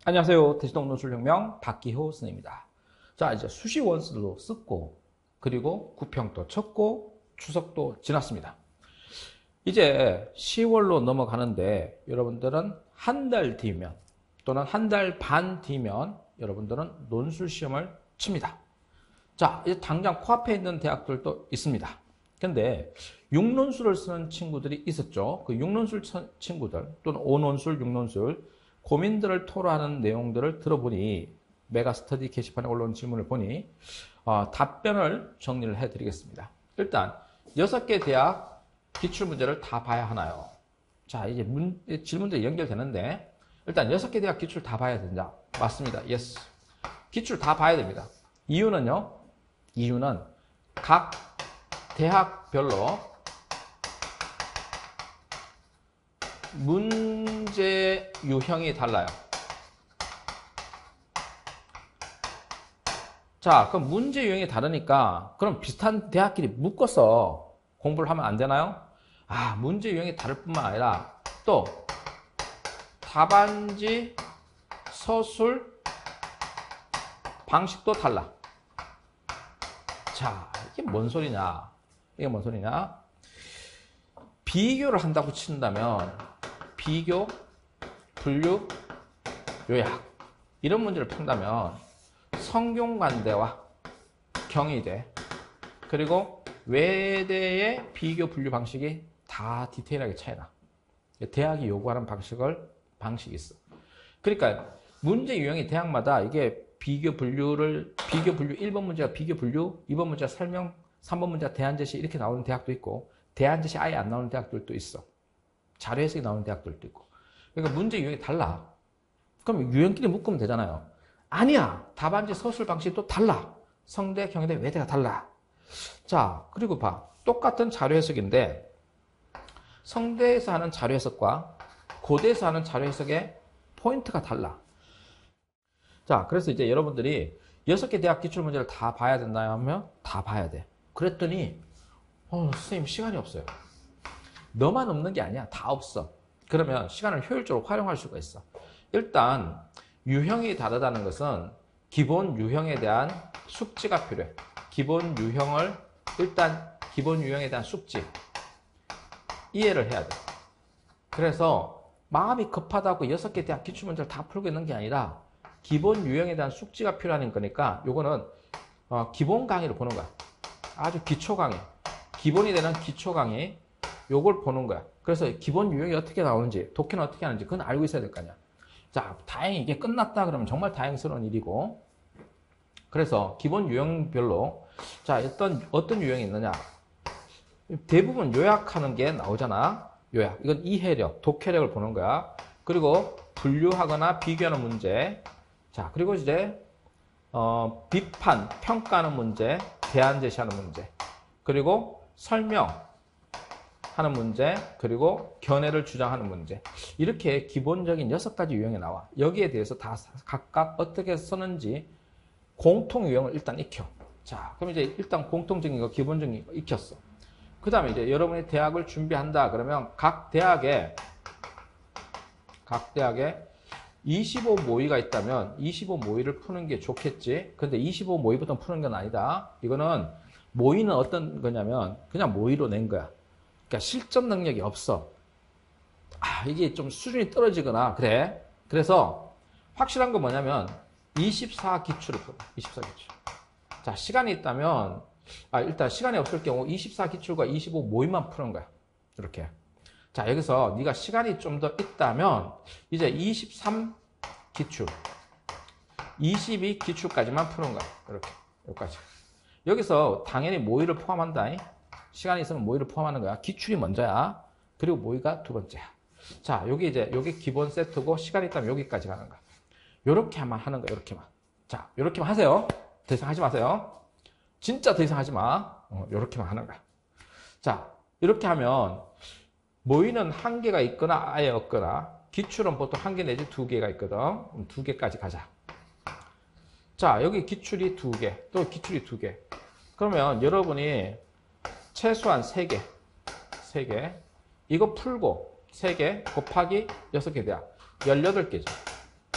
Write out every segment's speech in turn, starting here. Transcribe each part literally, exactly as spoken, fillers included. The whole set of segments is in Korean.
안녕하세요. 대시동 논술혁명 박기호 선생님입니다. 자, 이제 수시 원수도 썼고, 그리고 구평도 쳤고, 추석도 지났습니다. 이제 시월로 넘어가는데, 여러분들은 한 달 뒤면, 또는 한 달 반 뒤면, 여러분들은 논술 시험을 칩니다. 자, 이제 당장 코앞에 있는 대학들도 있습니다. 근데 육 논술을 쓰는 친구들이 있었죠. 그 육 논술 친구들, 또는 오 논술, 육 논술, 고민들을 토로하는 내용들을 들어보니, 메가스터디 게시판에 올라온 질문을 보니 어, 답변을 정리를 해드리겠습니다. 일단 여섯 개 대학 기출문제를 다 봐야 하나요? 자, 이제 문, 질문들이 연결되는데, 일단 여섯 개 대학 기출 다 봐야 된다. 맞습니다. 예스. 기출 다 봐야 됩니다. 이유는요? 이유는 각 대학별로 문제 유형이 달라요. 자, 그럼 문제 유형이 다르니까 그럼 비슷한 대학끼리 묶어서 공부를 하면 안 되나요? 아, 문제 유형이 다를 뿐만 아니라 또 답안지, 서술, 방식도 달라. 자, 이게 뭔 소리냐? 이게 뭔 소리냐? 비교를 한다고 친다면 비교, 분류, 요약 이런 문제를 푼다면 성균관대와 경희대 그리고 외대의 비교, 분류 방식이 다 디테일하게 차이나. 대학이 요구하는 방식을 방식이 있어. 그러니까 문제 유형이 대학마다 이게 비교, 분류를 비교, 분류 일 번 문제가 비교, 분류, 이 번 문제가 설명, 삼 번 문제가 대안 제시 이렇게 나오는 대학도 있고 대안 제시 아예 안 나오는 대학들도 있어. 자료 해석이 나오는 대학들도 있고. 그러니까 문제 유형이 달라. 그럼 유형끼리 묶으면 되잖아요. 아니야. 답안지 서술 방식도 달라. 성대, 경희대, 외대가 달라. 자, 그리고 봐. 똑같은 자료 해석인데 성대에서 하는 자료 해석과 고대에서 하는 자료 해석의 포인트가 달라. 자, 그래서 이제 여러분들이 여섯 개 대학 기출문제를 다 봐야 된다 하면 다 봐야 돼. 그랬더니 어, 선생님 시간이 없어요. 너만 없는 게 아니야. 다 없어. 그러면 시간을 효율적으로 활용할 수가 있어. 일단 유형이 다르다는 것은 기본 유형에 대한 숙지가 필요해. 기본 유형을 일단 기본 유형에 대한 숙지 이해를 해야 돼. 그래서 마음이 급하다고 여섯 개 대학 기출문제를 다 풀고 있는 게 아니라 기본 유형에 대한 숙지가 필요한 거니까 요거는 어, 기본 강의를 보는 거야. 아주 기초 강의. 기본이 되는 기초 강의 요걸 보는 거야. 그래서 기본 유형이 어떻게 나오는지, 독해는 어떻게 하는지 그건 알고 있어야 될 거 아니야. 자, 다행히 이게 끝났다 그러면 정말 다행스러운 일이고, 그래서 기본 유형별로 자, 어떤 어떤 유형이 있느냐? 대부분 요약하는 게 나오잖아. 요약. 이건 이해력, 독해력을 보는 거야. 그리고 분류하거나 비교하는 문제. 자, 그리고 이제 어, 비판, 평가하는 문제, 대안 제시하는 문제. 그리고 설명 하는 문제, 그리고 견해를 주장하는 문제. 이렇게 기본적인 여섯 가지 유형이 나와. 여기에 대해서 다 각각 어떻게 쓰는지 공통 유형을 일단 익혀. 자, 그럼 이제 일단 공통적인 거, 기본적인 거 익혔어. 그 다음에 이제 여러분이 대학을 준비한다. 그러면 각 대학에, 각 대학에 이십오 모의가 있다면 이십오 모의를 푸는 게 좋겠지. 근데 이십오 모의부터 푸는 건 아니다. 이거는 모의는 어떤 거냐면 그냥 모의로 낸 거야. 그러니까 실전 능력이 없어. 아, 이게 좀 수준이 떨어지거나 그래. 그래서 확실한 건 뭐냐면 이십사 기출을 풀어. 이십사 기출. 자, 시간이 있다면 아, 일단 시간이 없을 경우 이십사 기출과 이십오 모의만 푸는 거야. 이렇게. 자, 여기서 네가 시간이 좀 더 있다면 이제 이십삼 기출, 이십이 기출까지만 푸는 거야. 이렇게. 여기까지. 여기서 당연히 모의를 포함한다. 시간이 있으면 모의를 포함하는 거야. 기출이 먼저야. 그리고 모의가 두 번째야. 자, 여기 이제 여기 기본 세트고 시간이 있다면 여기까지 가는 거야. 요렇게만 하는 거야. 요렇게만. 자, 요렇게만 하세요. 더 이상 하지 마세요. 진짜 더 이상 하지 마. 어, 요렇게만 하는 거야. 자, 이렇게 하면 모의는 한 개가 있거나 아예 없거나 기출은 보통 한 개 내지 두 개가 있거든. 그럼 두 개까지 가자. 자, 여기 기출이 두 개, 또 기출이 두 개. 그러면 여러분이 최소한 세 개, 세 개. 이거 풀고 세 개 곱하기 여섯 개 대학. 열여덟 개죠.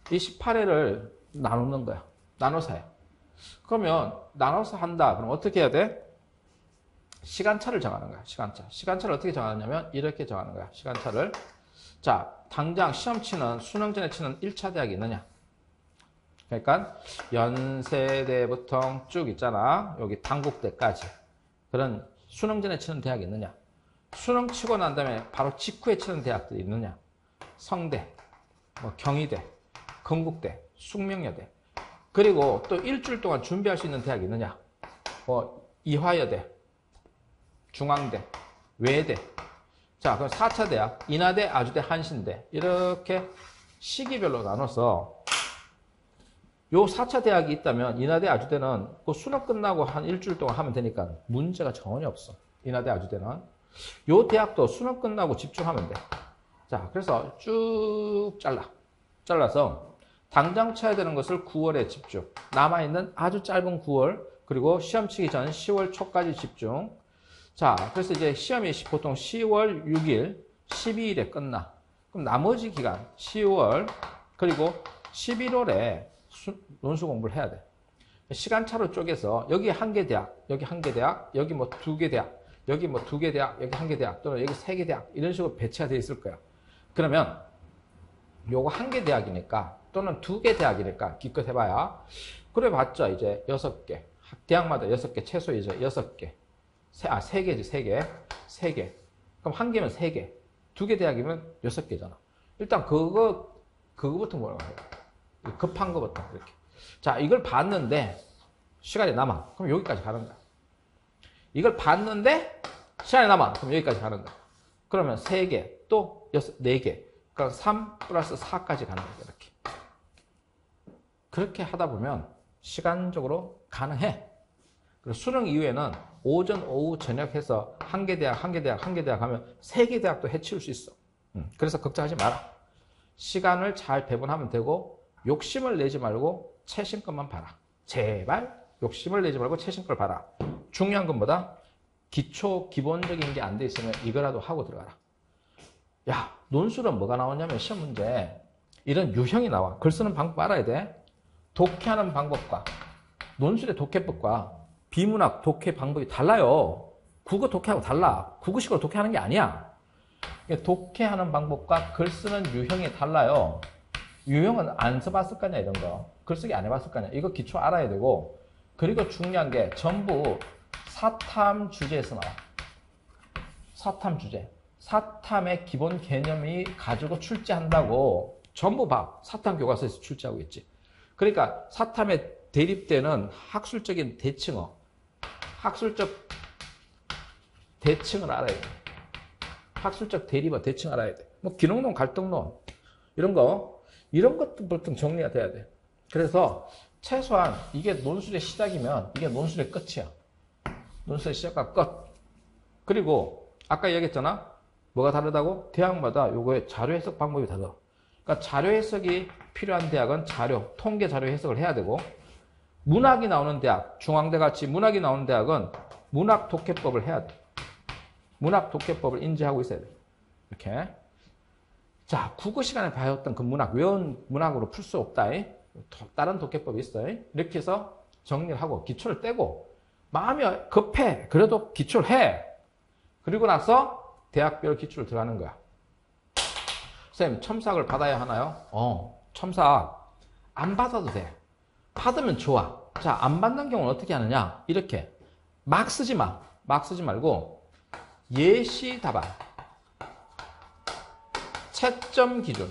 이 십팔 회를 나누는 거야. 나눠서 해. 그러면 나눠서 한다. 그럼 어떻게 해야 돼? 시간차를 정하는 거야. 시간차. 시간차를 어떻게 정하냐면 이렇게 정하는 거야. 시간차를. 자, 당장 시험 치는 수능 전에 치는 일 차 대학이 있느냐? 그러니까 연세대부터 쭉 있잖아. 여기 단국대까지. 그런 수능 전에 치는 대학이 있느냐? 수능 치고 난 다음에 바로 직후에 치는 대학들이 있느냐? 성대, 뭐 경희대, 건국대, 숙명여대. 그리고 또 일주일 동안 준비할 수 있는 대학이 있느냐? 뭐 이화여대, 중앙대, 외대. 자, 그럼 사 차 대학, 인하대, 아주대, 한신대. 이렇게 시기별로 나눠서 요 사 차 대학이 있다면 인하대, 아주대는 그 수능 끝나고 한 일주일 동안 하면 되니까 문제가 전혀 없어. 인하대, 아주대는. 요 대학도 수능 끝나고 집중하면 돼. 자, 그래서 쭉 잘라. 잘라서 당장 쳐야 되는 것을 구월에 집중. 남아있는 아주 짧은 구월, 그리고 시험 치기 전 시월 초까지 집중. 자, 그래서 이제 시험이 보통 시월 육 일, 십이 일에 끝나. 그럼 나머지 기간, 시월, 그리고 십일월에 수, 논술 공부를 해야 돼. 시간차로 쪼개서 여기 한 개 대학, 여기 한 개 대학, 여기 뭐 두 개 대학, 여기 뭐 두 개 대학, 여기 한 개 대학, 또는 여기 세 개 대학, 이런 식으로 배치가 되어 있을 거야. 그러면 요거 한 개 대학이니까, 또는 두 개 대학이니까 기껏 해봐야. 그래 봤자 이제 여섯 개. 대학마다 여섯 개, 최소 이제 여섯 개. 세, 아, 세 개지, 세 개. 세 개. 그럼 한 개면 세 개. 두 개 대학이면 여섯 개잖아. 일단 그거, 그거부터 뭐라고 해요? 급한 거부터 이렇게. 자, 이걸 봤는데 시간이 남아. 그럼 여기까지 가는 거야. 이걸 봤는데 시간이 남아. 그럼 여기까지 가는 거야. 그러면 세 개, 또 여섯, 네 개. 그러니까 삼 플러스 사까지 가는 거야. 이렇게. 그렇게 하다 보면 시간적으로 가능해. 그리고 수능 이후에는 오전, 오후, 저녁 해서 한 개 대학, 한 개 대학, 한 개 대학 하면 세 개 대학도 해치울 수 있어. 그래서 걱정하지 마라. 시간을 잘 배분하면 되고 욕심을 내지 말고 최신 것만 봐라. 제발 욕심을 내지 말고 최신 걸 봐라. 중요한 건 뭐다? 기초, 기본적인 게 안 돼 있으면 이거라도 하고 들어가라. 야, 논술은 뭐가 나오냐면 시험 문제 이런 유형이 나와. 글 쓰는 방법 알아야 돼. 독해하는 방법과 논술의 독해법과 비문학 독해 방법이 달라요. 국어 독해하고 달라. 국어식으로 독해하는 게 아니야. 독해하는 방법과 글 쓰는 유형이 달라요. 유형은 안 써봤을 거냐 이런 거. 글쓰기 안 해봤을 거냐. 이거 기초 알아야 되고, 그리고 중요한 게 전부 사탐 주제에서 나와. 사탐 주제. 사탐의 기본 개념이 가지고 출제한다고. 전부 봐. 사탐 교과서에서 출제하고 있지. 그러니까 사탐에 대립되는 학술적인 대칭어, 학술적 대칭을 알아야 돼. 학술적 대립어 대칭 알아야 돼. 뭐 기능론, 갈등론 이런 거, 이런 것도 보통 정리가 돼야 돼. 그래서 최소한 이게 논술의 시작이면 이게 논술의 끝이야. 논술의 시작과 끝. 그리고 아까 얘기했잖아. 뭐가 다르다고? 대학마다 요거의 자료 해석 방법이 달라. 그러니까 자료 해석이 필요한 대학은 자료, 통계 자료 해석을 해야 되고, 문학이 나오는 대학, 중앙대 같이 문학이 나오는 대학은 문학 독해법을 해야 돼. 문학 독해법을 인지하고 있어야 돼. 이렇게. 자, 국어 시간에 배웠던 그 문학, 외운 문학으로 풀 수 없다. 다른 독해법이 있어요. 이렇게 해서 정리를 하고 기초를 떼고, 마음이 급해. 그래도 기초를 해. 그리고 나서 대학별 기초를 들어가는 거야. 선생님, 첨삭을 받아야 하나요? 어, 첨삭 안 받아도 돼. 받으면 좋아. 자, 안 받는 경우는 어떻게 하느냐? 이렇게 막 쓰지 마. 막 쓰지 말고 예시 답안, 채점 기준,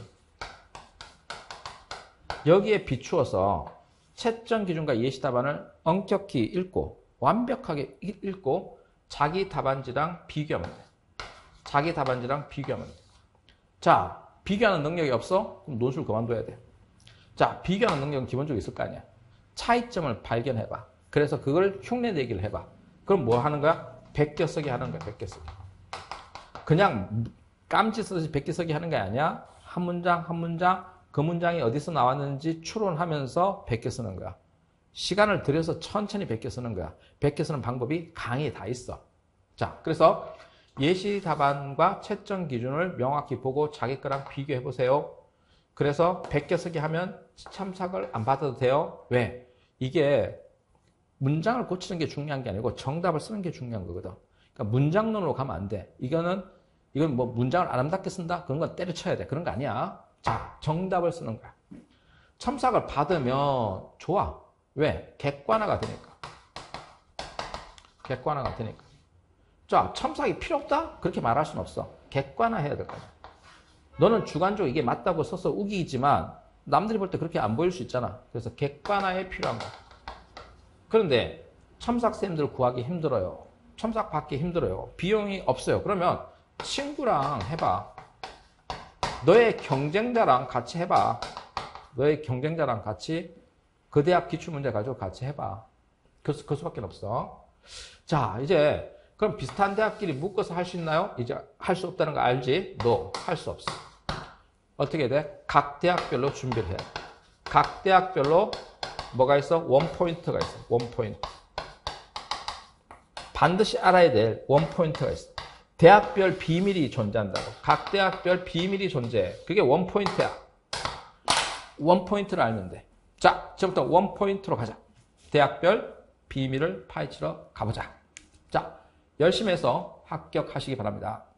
여기에 비추어서 채점 기준과 예시 답안을 엄격히 읽고 완벽하게 읽고 자기 답안지랑 비교하면 돼. 자기 답안지랑 비교하면 돼. 자, 비교하는 능력이 없어? 그럼 논술 그만둬야 돼. 자, 비교하는 능력은 기본적으로 있을 거 아니야. 차이점을 발견해봐. 그래서 그걸 흉내내기를 해봐. 그럼 뭐 하는 거야? 베껴 쓰기 하는 거야. 베껴 쓰기. 그냥 깜지 쓰듯이 베껴 쓰기 하는 게 아니야. 한 문장 한 문장 그 문장이 어디서 나왔는지 추론하면서 베껴 쓰는 거야. 시간을 들여서 천천히 베껴 쓰는 거야. 베껴 쓰는 방법이 강의에 다 있어. 자, 그래서 예시 답안과 채점 기준을 명확히 보고 자기 거랑 비교해 보세요. 그래서 백 개 쓰기 하면 첨삭을 안 받아도 돼요. 왜? 이게 문장을 고치는 게 중요한 게 아니고 정답을 쓰는 게 중요한 거거든. 그러니까 문장론으로 가면 안 돼. 이거는, 이건 뭐 문장을 아름답게 쓴다? 그런 건 때려쳐야 돼. 그런 거 아니야. 자, 정답을 쓰는 거야. 첨삭을 받으면 좋아. 왜? 객관화가 되니까. 객관화가 되니까. 자, 첨삭이 필요 없다? 그렇게 말할 수는 없어. 객관화해야 될 거야. 너는 주관적으로 이게 맞다고 써서 우기지만 남들이 볼 때 그렇게 안 보일 수 있잖아. 그래서 객관화에 필요한 거야. 그런데 첨삭쌤들 구하기 힘들어요. 첨삭 받기 힘들어요. 비용이 없어요. 그러면 친구랑 해봐. 너의 경쟁자랑 같이 해봐. 너의 경쟁자랑 같이 그 대학 기출문제 가지고 같이 해봐. 그, 그 수밖에 없어. 자, 이제 그럼 비슷한 대학끼리 묶어서 할 수 있나요? 이제 할 수 없다는 거 알지? 너 할 수 없어. 어떻게 돼? 각 대학별로 준비를 해야 돼. 각 대학별로 뭐가 있어? 원포인트가 있어. 원포인트. 반드시 알아야 될 원포인트가 있어. 대학별 비밀이 존재한다고. 각 대학별 비밀이 존재해. 그게 원포인트야. 원포인트를 알면 돼. 자, 지금부터 원포인트로 가자. 대학별 비밀을 파헤치러 가보자. 자, 열심히 해서 합격하시기 바랍니다.